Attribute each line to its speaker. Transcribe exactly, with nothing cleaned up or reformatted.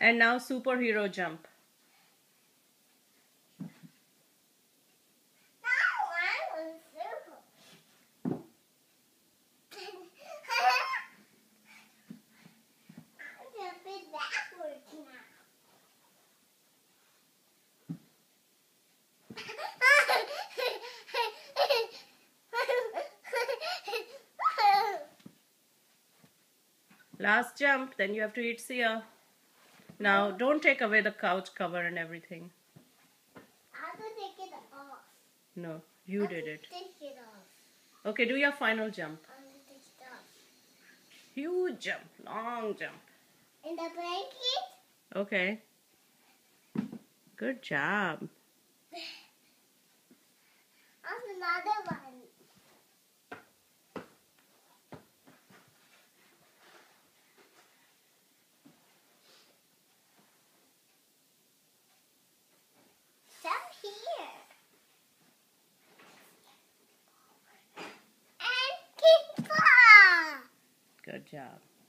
Speaker 1: And now superhero jump. Last jump, then you have to eat Sia. Now, don't take away the couch cover and everything.
Speaker 2: I have to take it off.
Speaker 1: No, you did it.
Speaker 2: Take it off.
Speaker 1: Okay, do your final jump.
Speaker 2: I have to take it off.
Speaker 1: Huge jump, long jump.
Speaker 2: In the blanket?
Speaker 1: Okay. Good job.
Speaker 2: That's another one. Some here. And keep on.
Speaker 1: Good job.